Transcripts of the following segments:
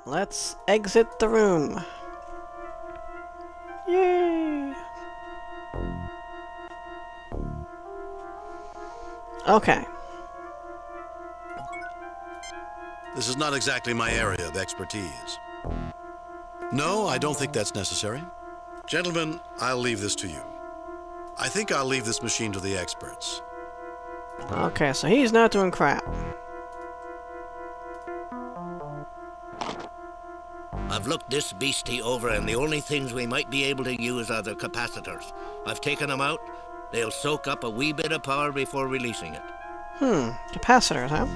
Let's exit the room. Yay! Okay. This is not exactly my area of expertise. No, I don't think that's necessary. Gentlemen, I'll leave this to you. I think I'll leave this machine to the experts. Okay, so he's not doing crap. I've looked this beastie over, and the only things we might be able to use are the capacitors. I've taken them out. They'll soak up a wee bit of power before releasing it. Capacitors, huh?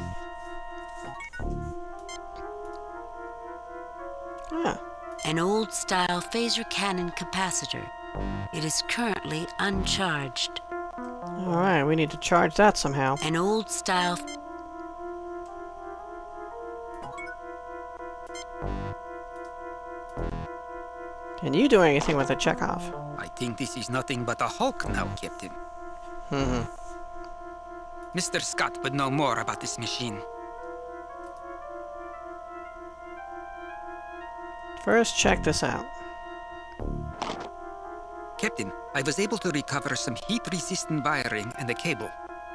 Yeah. An old-style phaser cannon capacitor. It is currently uncharged. Alright, we need to charge that somehow. An old-style... Can you do anything with a Chekhov? I think this is nothing but a hulk now, Captain. Mr. Scott would know more about this machine. First, check this out. Captain, I was able to recover some heat-resistant wiring and a cable.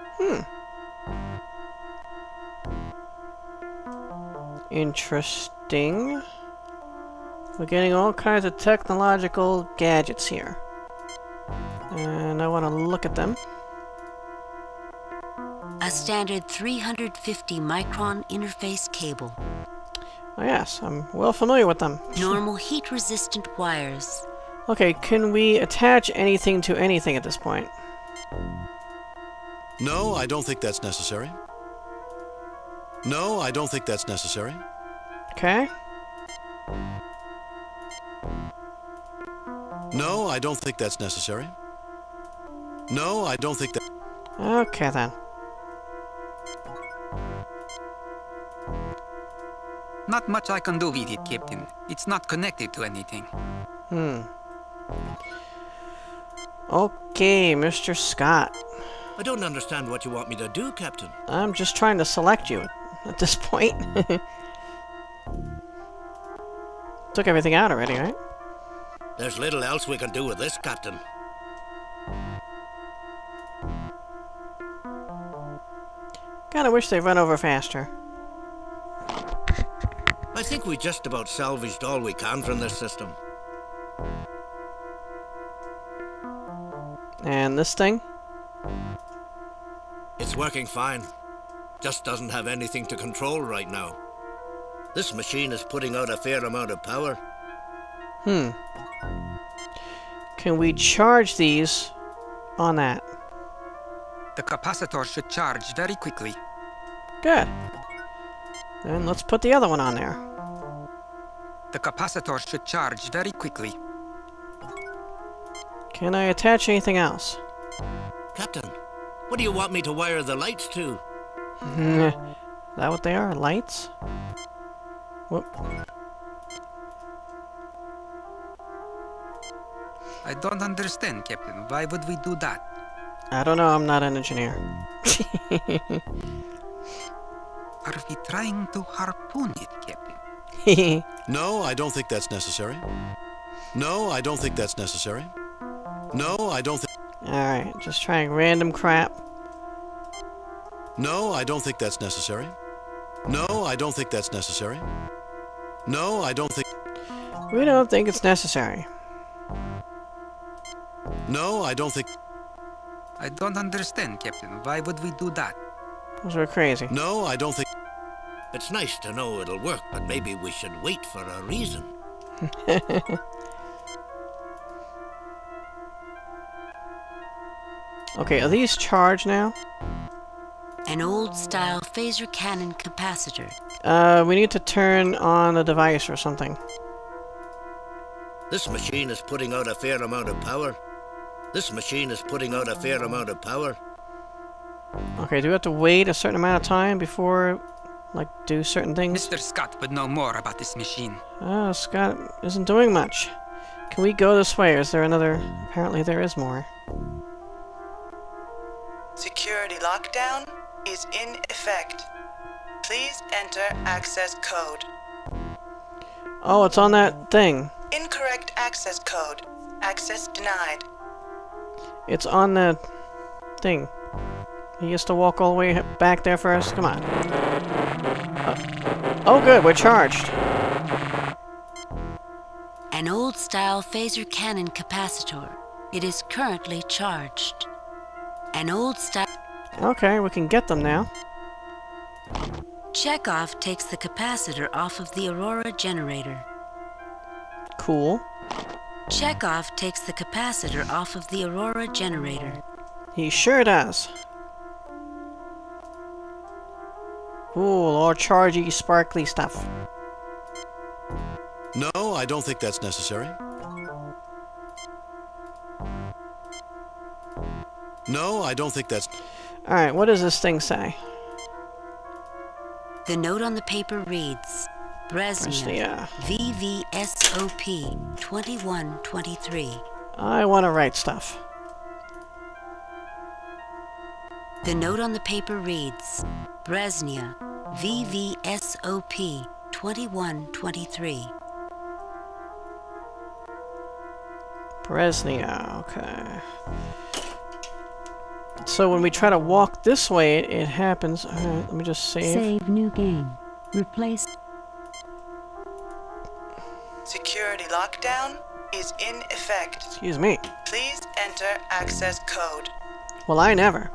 Interesting. We're getting all kinds of technological gadgets here. And I want to look at them. A standard 350 micron interface cable. Oh yes, I'm well familiar with them. Normal heat-resistant wires. Okay, can we attach anything to anything at this point? No, I don't think that's necessary. No, I don't think that's necessary. Okay. No, I don't think that's necessary. No, I don't think that... Okay then. Not much I can do with it, Captain. It's not connected to anything. Okay, Mr. Scott. I don't understand what you want me to do, Captain. I'm just trying to select you at this point. Took everything out already, right? There's little else we can do with this, Captain. Kinda wish they'd run over faster. I think we just about salvaged all we can from this system. And this thing? It's working fine. Just doesn't have anything to control right now. This machine is putting out a fair amount of power. Can we charge these on that? The capacitor should charge very quickly. Good. Then let's put the other one on there. The capacitor should charge very quickly. Can I attach anything else? Captain, what do you want me to wire the lights to? Is that what they are? Lights? Whoop. I don't understand, Captain. Why would we do that? I don't know, I'm not an engineer. Are we trying to harpoon it, Captain? No, I don't think that's necessary. No, I don't think that's necessary. No, I don't think... Alright, just trying random crap. No, I don't think that's necessary. No, I don't think that's necessary. No, I don't think... We don't think it's necessary. No, I don't think... I don't understand, Captain. Why would we do that? Because we're crazy. No, I don't think... It's nice to know it'll work, but maybe we should wait for a reason. Okay, are these charged now? An old-style phaser cannon capacitor. We need to turn on the device or something. This machine is putting out a fair amount of power. This machine is putting out a fair amount of power. Okay, do we have to wait a certain amount of time before, like, do certain things? Mr. Scott would know more about this machine. Oh, Scott isn't doing much. Can we go this way, or is there another... Apparently there is more. Security lockdown is in effect. Please enter access code. Oh, it's on that thing. Incorrect access code. Access denied. It's on the thing. He has to walk all the way back there first. Come on. Oh, good. We're charged. An old-style phaser cannon capacitor. It is currently charged. An old-style... Okay, we can get them now. Chekhov takes the capacitor off of the Aurora generator. Cool. Chekhov takes the capacitor off of the Aurora generator. He sure does. Ooh, all chargy, sparkly stuff. No, I don't think that's necessary. No, I don't think that's... Alright, what does this thing say? The note on the paper reads, Brezhnev, VVSOP 2123. I want to write stuff. The note on the paper reads, Brezhnev, VVSOP 2123. Brezhnev, okay. So when we try to walk this way, it happens. Alright, let me just save. Save new game. Replace. Security lockdown is in effect. Excuse me. Please enter access code. Well, I never.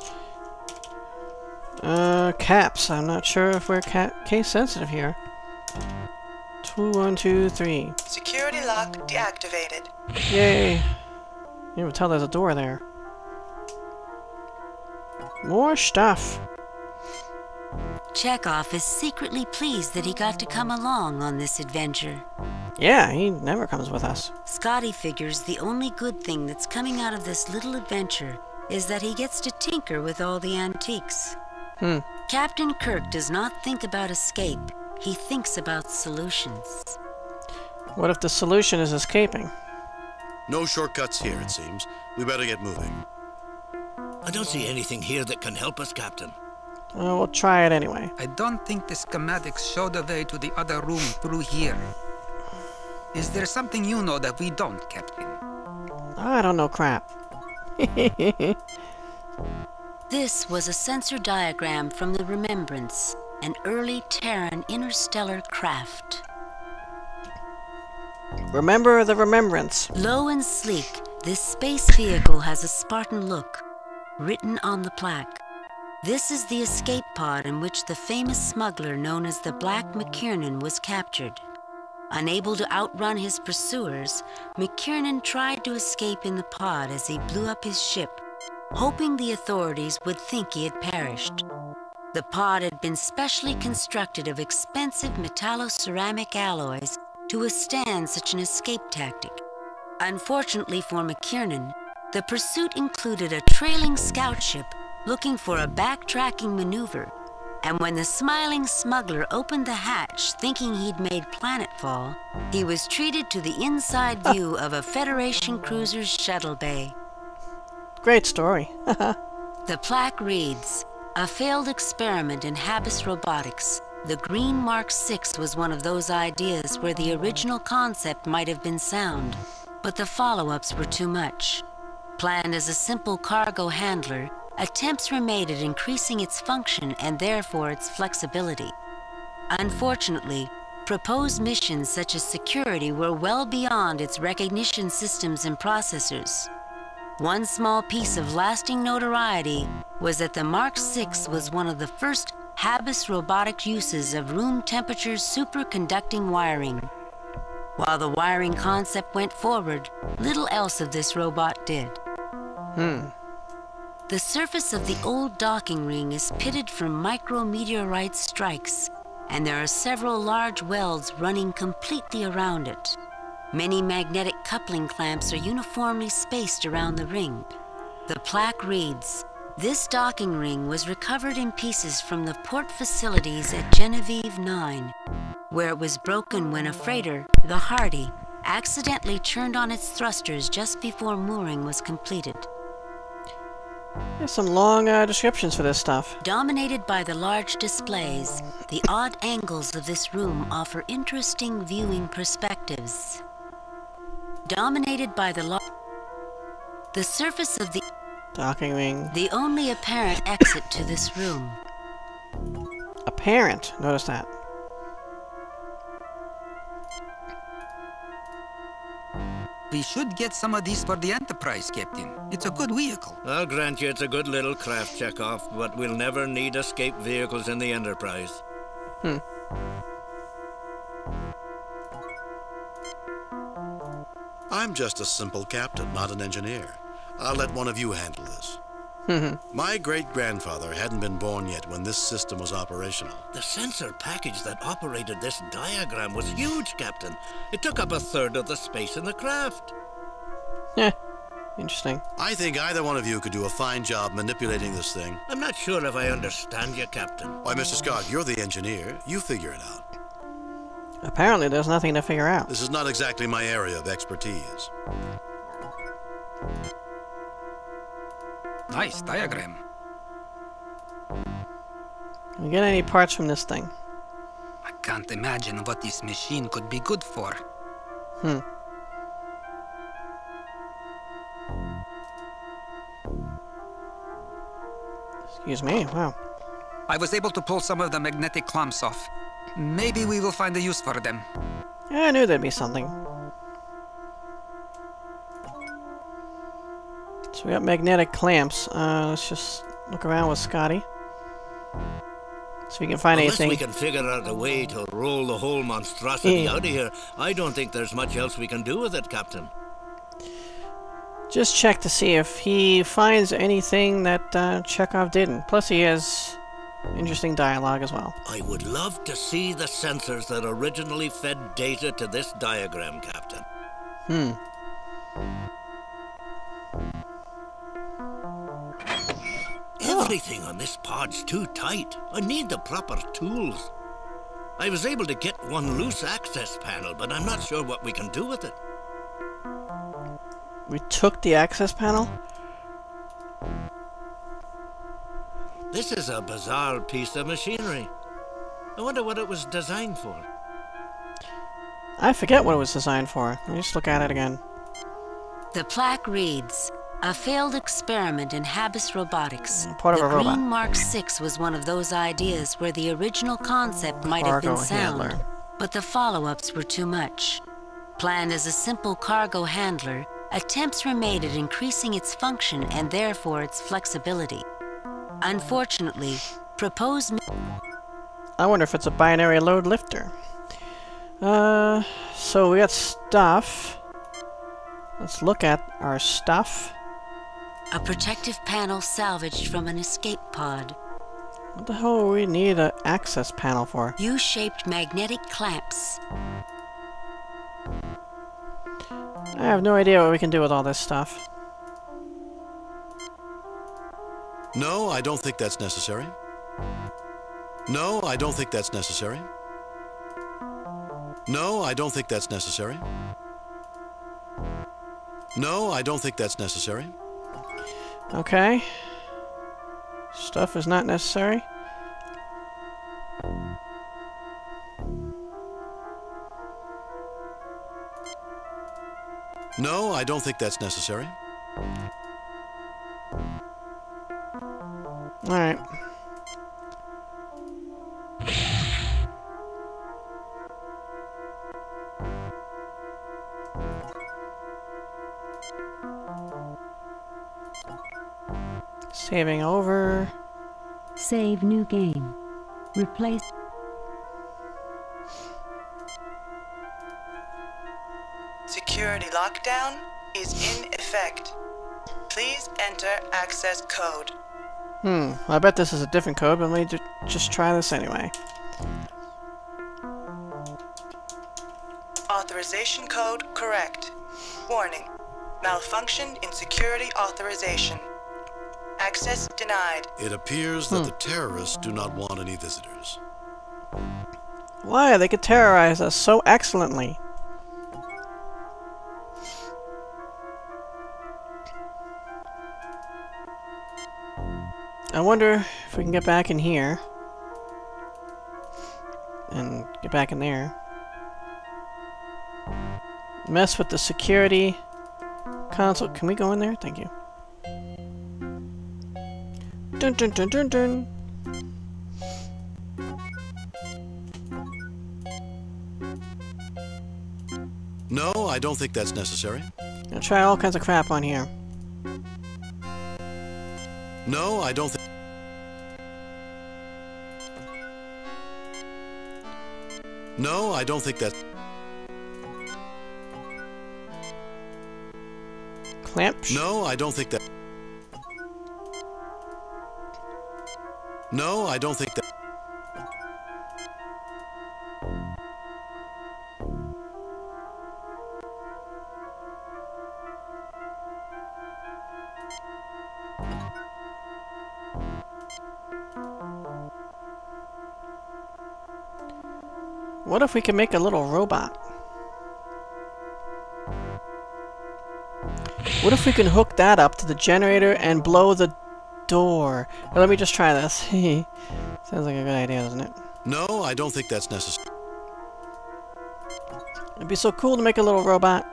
Caps. I'm not sure if we're case sensitive here. 2123. Security lock deactivated. Yay. You can tell there's a door there. More stuff. Chekhov is secretly pleased that he got to come along on this adventure. Yeah, he never comes with us. Scotty figures the only good thing that's coming out of this little adventure is that he gets to tinker with all the antiques. Captain Kirk does not think about escape. He thinks about solutions. What if the solution is escaping? No shortcuts here, it seems. We better get moving. I don't see anything here that can help us, Captain. We'll try it anyway. I don't think the schematics show the way to the other room through here. Is there something you know that we don't, Captain? I don't know crap. This was a sensor diagram from the Remembrance, an early Terran interstellar craft. Remember the Remembrance. Low and sleek, this space vehicle has a Spartan look, written on the plaque. This is the escape pod in which the famous smuggler known as the Black McKiernan was captured. Unable to outrun his pursuers, McKiernan tried to escape in the pod as he blew up his ship, hoping the authorities would think he had perished. The pod had been specially constructed of expensive metalloceramic alloys to withstand such an escape tactic. Unfortunately for McKiernan, the pursuit included a trailing scout ship looking for a backtracking maneuver, and when the smiling smuggler opened the hatch thinking he'd made planetfall, he was treated to the inside view of a Federation cruiser's shuttle bay. Great story. The plaque reads, a failed experiment in Habas robotics. The Green Mark 6 was one of those ideas where the original concept might have been sound, but the follow-ups were too much. Planned as a simple cargo handler, attempts were made at increasing its function and therefore its flexibility. Unfortunately, proposed missions such as security were well beyond its recognition systems and processors. One small piece of lasting notoriety was that the Mark 6 was one of the first Habas robotic uses of room temperature superconducting wiring. While the wiring concept went forward, little else of this robot did. The surface of the old docking ring is pitted from micrometeorite strikes, and there are several large welds running completely around it. Many magnetic coupling clamps are uniformly spaced around the ring. The plaque reads, this docking ring was recovered in pieces from the port facilities at Genevieve 9, where it was broken when a freighter, the Hardy, accidentally turned on its thrusters just before mooring was completed. There's some long descriptions for this stuff. Dominated by the large displays, the odd angles of this room offer interesting viewing perspectives. Dominated by the surface of the Docking ring. the only apparent exit to this room. Apparent. Notice that. We should get some of these for the Enterprise, Captain. It's a good vehicle. I'll grant you it's a good little craft check-off, but we'll never need escape vehicles in the Enterprise. I'm just a simple captain, not an engineer. I'll let one of you handle this. My great-grandfather hadn't been born yet when this system was operational. The sensor package that operated this diagram was huge, Captain. It took up a third of the space in the craft. Interesting. I think either one of you could do a fine job manipulating this thing. I'm not sure if I understand you, Captain. Why, Mr. Scott, you're the engineer. You figure it out. Apparently there's nothing to figure out. This is not exactly my area of expertise. Nice diagram. Can we get any parts from this thing? I can't imagine what this machine could be good for. Excuse me, wow. I was able to pull some of the magnetic clamps off. Maybe we will find a use for them. Yeah, I knew there'd be something. So we got magnetic clamps. Let's just look around with Scotty. So we can find Unless anything. we can figure out a way to roll the whole monstrosity out of here, I don't think there's much else we can do with it, Captain. Just check to see if he finds anything that Chekhov didn't. Plus he has interesting dialogue as well. I would love to see the sensors that originally fed data to this diagram, Captain. Everything on this pod's too tight. I need the proper tools. I was able to get one loose access panel, but I'm not sure what we can do with it. We took the access panel? This is a bizarre piece of machinery. I wonder what it was designed for. I forget what it was designed for. Let me just look at it again. The plaque reads, "A failed experiment in Habis robotics. Part of the a robot. Green Mark 6 was one of those ideas where the original concept might have been Cargo sound, handler. but the follow-ups were too much. Planned as a simple cargo handler, attempts were made at increasing its function and therefore its flexibility. Unfortunately, proposed... I wonder if it's a binary load lifter. So we got stuff. Let's look at our stuff. A protective panel salvaged from an escape pod. What the hell do we need an access panel for? U-shaped magnetic clamps. I have no idea what we can do with all this stuff. No, I don't think that's necessary. No, I don't think that's necessary. No, I don't think that's necessary. No, I don't think that's necessary. Okay. Stuff is not necessary. No, I don't think that's necessary. Alright. Saving over. Save new game. Replace... Security lockdown is in effect. Please enter access code. I bet this is a different code, but let me just try this anyway. Authorization code correct. Warning. Malfunction in security authorization. Access denied. It appears that the terrorists do not want any visitors. Why? They could terrorize us so excellently. I wonder if we can get back in here. And get back in there. Mess with the security console. Can we go in there? Thank you. Dun dun dun dun dun. No, I don't think that's necessary. I'll try all kinds of crap on here. No, I don't think... No, I don't think that... Clamp? No, I don't think that... No, I don't think that... What if we can make a little robot? What if we can hook that up to the generator and blow the door? Well, let me just try this. Sounds like a good idea, doesn't it? No, I don't think that's necessary. It'd be so cool to make a little robot.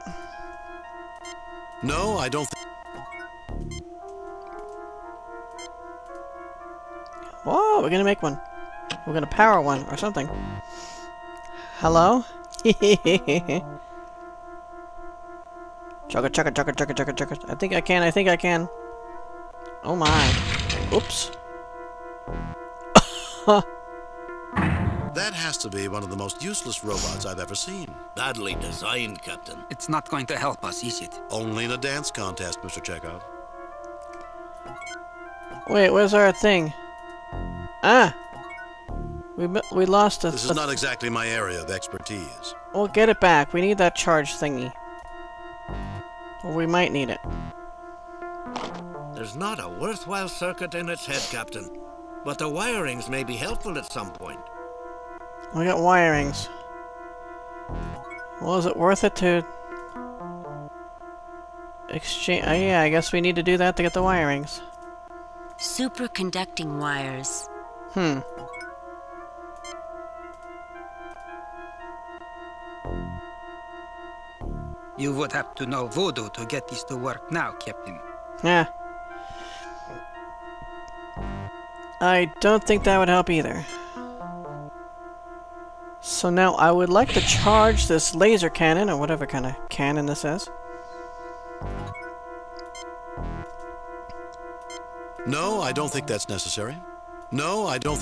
No, I don't think... Whoa, we're gonna make one. We're gonna power one or something. Hello? Chugga chugga chugga chugga chugga chugga. I think I can. Oh my. Oops. That has to be one of the most useless robots I've ever seen. Badly designed, Captain. It's not going to help us, is it? Only in a dance contest, Mr. Chekhov. Wait, where's our thing? Ah! We lost a... This is not exactly my area of expertise. We'll get it back. We need that charge thingy. Or we might need it. There's not a worthwhile circuit in its head, Captain. But the wirings may be helpful at some point. We got wirings. Well, is it worth it to... exchange... Oh yeah, I guess we need to do that to get the wirings. Superconducting wires. Hmm. You would have to know voodoo to get this to work now, Captain. Yeah. I don't think that would help either. So now I would like to charge this laser cannon, or whatever kind of cannon this is. No, I don't think that's necessary. No, I don't...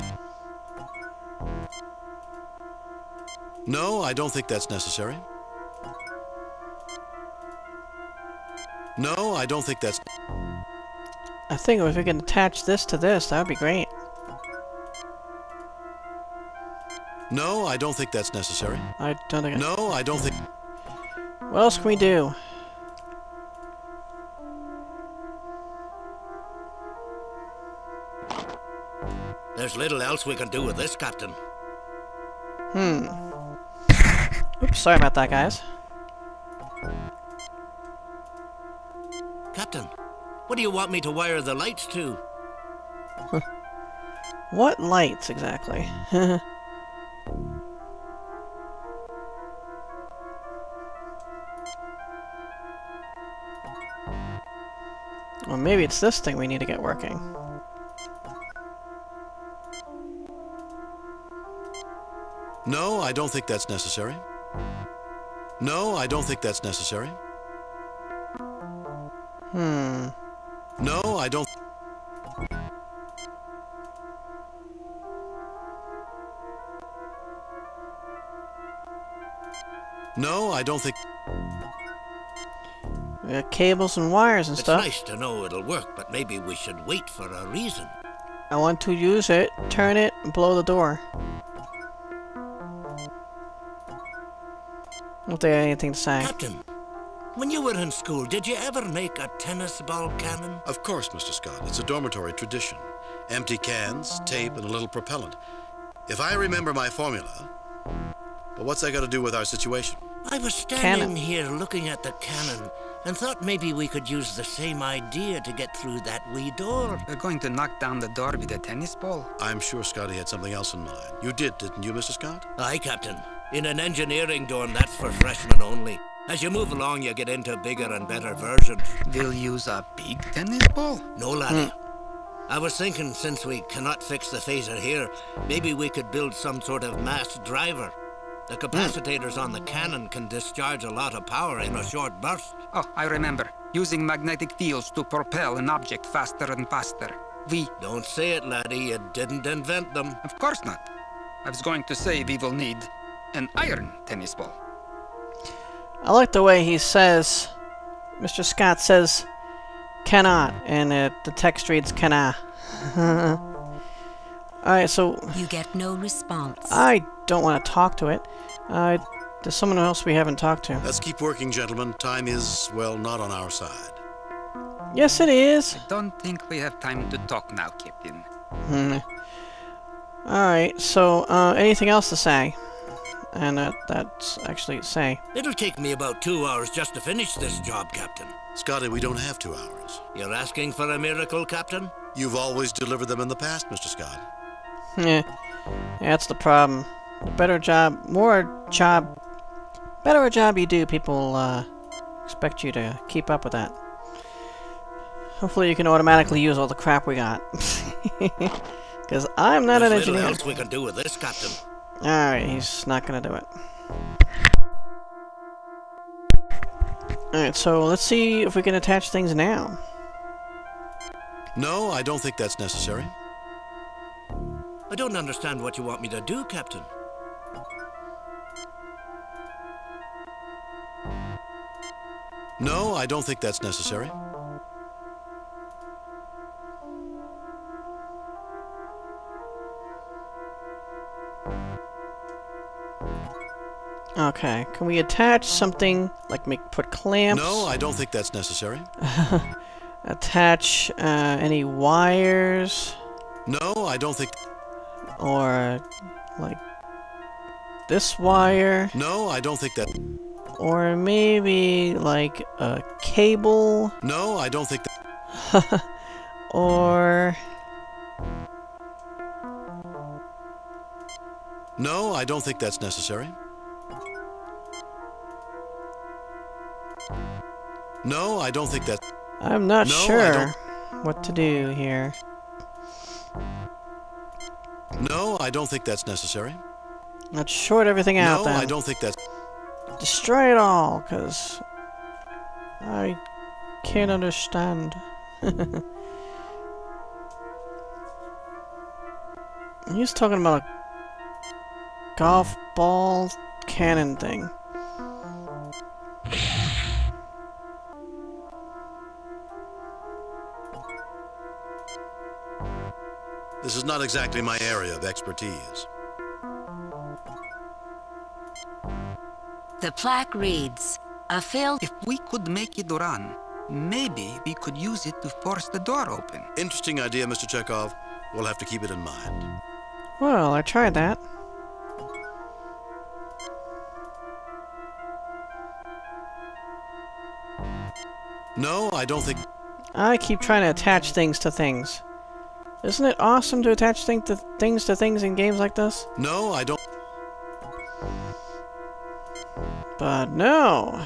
No, I don't think that's necessary. No, I don't think that's... I think if we can attach this to this, that would be great. No, I don't think that's necessary. I don't think... No, I don't think... What else can we do? There's little else we can do with this, Captain. Oops, sorry about that, guys. Captain, what do you want me to wire the lights to? What lights, exactly? Well, maybe it's this thing we need to get working. No, I don't think that's necessary. No, I don't think that's necessary. No, I don't... No, I don't think... We got cables and wires and It's stuff. nice to know it'll work, but maybe we should wait for a reason. I want to use it, turn it, and blow the door. I don't think I have anything to say. Captain, when you were in school, did you ever make a tennis ball cannon? Of course, Mr. Scott. It's a dormitory tradition. Empty cans, tape, and a little propellant. If I remember my formula... But what's that got to do with our situation? I was standing here looking at the cannon, and thought maybe we could use the same idea to get through that wee door. We're going to knock down the door with a tennis ball? I'm sure Scotty had something else in mind. You did, didn't you, Mr. Scott? Aye, Captain. In an engineering dorm, that's for freshmen only. As you move along, you get into bigger and better versions. We'll use a big tennis ball? No, laddie. I was thinking, since we cannot fix the phaser here, maybe we could build some sort of mass driver. The capacitors on the cannon can discharge a lot of power in a short burst. Oh, I remember. Using magnetic fields to propel an object faster and faster. Don't say it, laddie. You didn't invent them. Of course not. I was going to say we will need an iron tennis ball. I like the way he says, Mr. Scott says, cannot, and the text reads cannot. Alright, so... You get no response. I don't want to talk to it. There's someone else we haven't talked to. Let's keep working, gentlemen. Time is, well, not on our side. Yes, it is. I don't think we have time to talk now, Captain. Alright, so, anything else to say? And that's actually say. It'll take me about 2 hours just to finish this job, Captain. Scotty, we don't have 2 hours. You're asking for a miracle, Captain? You've always delivered them in the past, Mr. Scott. Yeah, that's the problem. The better a job you do, people expect you to keep up with that. Hopefully you can automatically use all the crap we got. Because I'm not an engineer. There's little else we can do with this, Captain. Alright, he's not gonna do it. Alright, so let's see if we can attach things now. No, I don't think that's necessary. I don't understand what you want me to do, Captain. No, I don't think that's necessary. Okay, can we attach something, like put clamps? No, I don't think that's necessary. Attach any wires? No, I don't think... Or, like, this wire? No, I don't think that... Or maybe, like, a cable? No, I don't think that... Or... No, I don't think that's necessary. No, I don't think that... I'm not No, sure what to do here. No, I don't think that's necessary. Let's short everything out No, then. I don't think that's... Destroy it all, because I can't understand. He's talking about a golf ball cannon thing. This is not exactly my area of expertise. The plaque reads, a failed... If we could make it run, maybe we could use it to force the door open. Interesting idea, Mr. Chekhov. We'll have to keep it in mind. Well, I tried that. No, I don't think... I keep trying to attach things to things. Isn't it awesome to attach things to things in games like this? No, I don't... But no.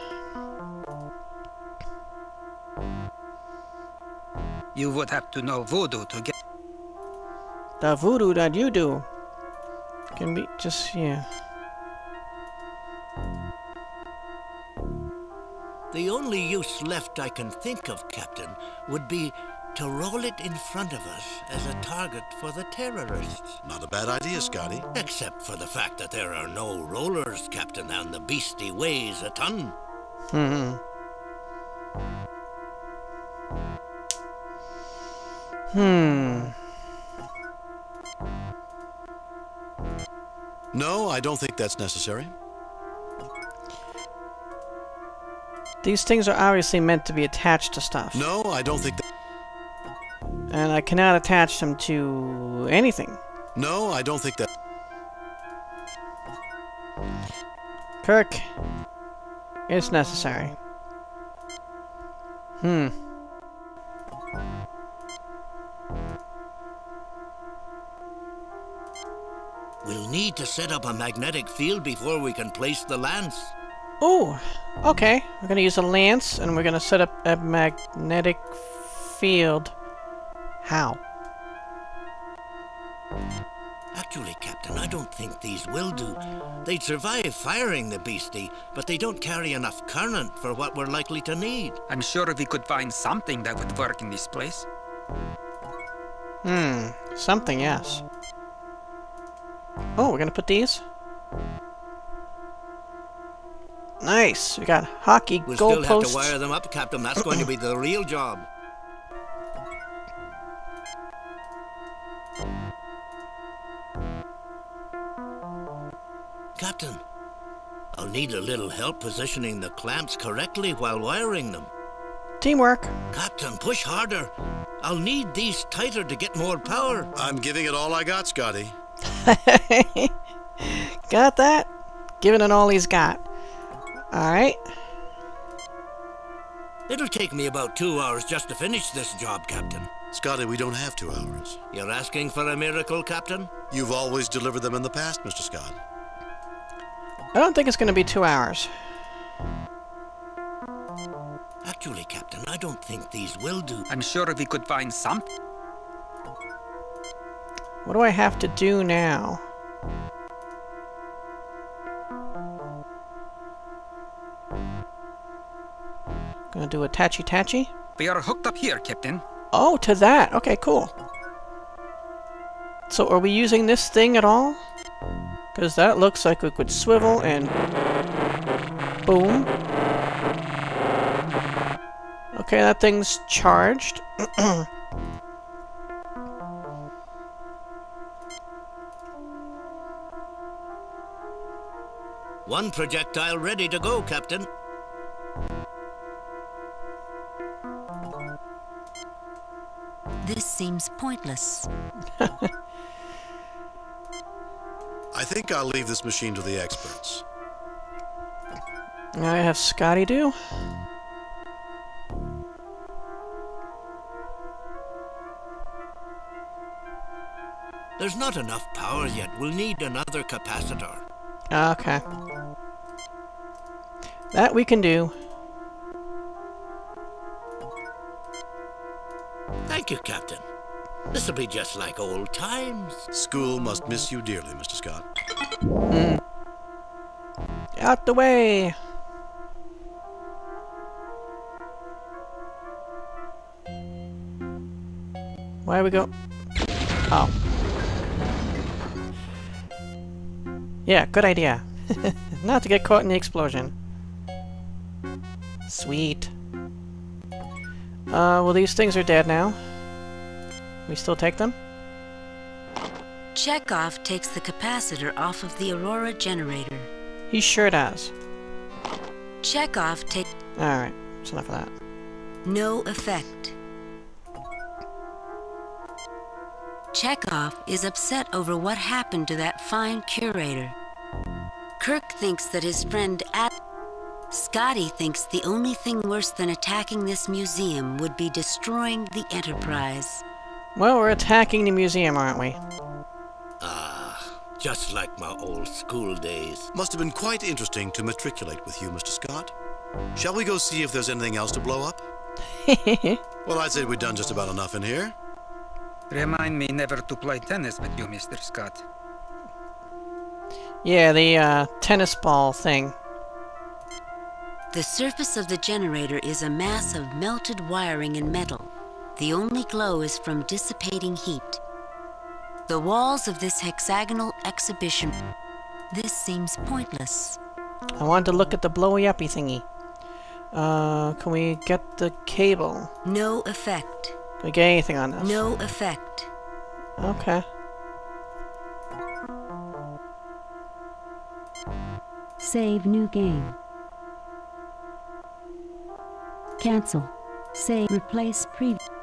You would have to know voodoo to get... The voodoo that you do can be just, yeah. The only use left I can think of, Captain, would be to roll it in front of us as a target for the terrorists. Not a bad idea, Scotty. Except for the fact that there are no rollers, Captain, and the beastie weighs a ton. No, I don't think that's necessary. These things are obviously meant to be attached to stuff. No, I don't think that... And I cannot attach them to anything. No, I don't think that... Kirk, it's necessary. Hmm. We'll need to set up a magnetic field before we can place the lance. Oh, okay. We're gonna use a lance, and we're gonna set up a magnetic field. How? Actually, Captain, I don't think these will do. They'd survive firing the beastie, but they don't carry enough current for what we're likely to need. I'm sure we could find something that would work in this place. Hmm. Something, yes. Oh, we're gonna put these? Nice! We got hockey We'll still have to goalposts. wire them up, Captain. That's going to be the real job. Captain, I'll need a little help positioning the clamps correctly while wiring them. Teamwork. Captain, push harder. I'll need these tighter to get more power. I'm giving it all I got, Scotty. Got that? Giving it all he's got. Alright. It'll take me about 2 hours just to finish this job, Captain. Scotty, we don't have 2 hours. You're asking for a miracle, Captain? You've always delivered them in the past, Mr. Scott. I don't think it's gonna be 2 hours. Actually, Captain, I don't think these will do. I'm sure we could find something. What do I have to do now? Gonna do a tatchy-tatchy? We are hooked up here, Captain. Oh, to that! Okay, cool. So are we using this thing at all? Because that looks like it could swivel and... boom. Okay, that thing's charged. One projectile ready to go, Captain. This seems pointless. I think I'll leave this machine to the experts. I have Scotty do. There's not enough power yet. We'll need another capacitor. Okay. That we can do. Thank you, Captain. This'll be just like old times. School must miss you dearly, Mr. Scott. Out the way! Where we go? Oh. Yeah, good idea. Not to get caught in the explosion. Sweet. Well, these things are dead now. We still take them? Chekhov takes the capacitor off of the Aurora generator. He sure does. Chekhov takes Alright, that's enough of that. no effect. Chekhov is upset over what happened to that fine curator. Kirk thinks that his friend Scotty thinks the only thing worse than attacking this museum would be destroying the Enterprise. Well, we're attacking the museum, aren't we? Just like my old school days. Must have been quite interesting to matriculate with you, Mr. Scott. Shall we go see if there's anything else to blow up? Well, I'd say we've done just about enough in here. Remind me never to play tennis with you, Mr. Scott. Yeah, the tennis ball thing. The surface of the generator is a mass of melted wiring and metal. The only glow is from dissipating heat. The walls of this hexagonal exhibition... This seems pointless. I wanted to look at the blowy-uppy thingy. Can we get the cable? No effect. Can we get anything on this? No effect. Okay. Save new game. Cancel. Save. Replace previous.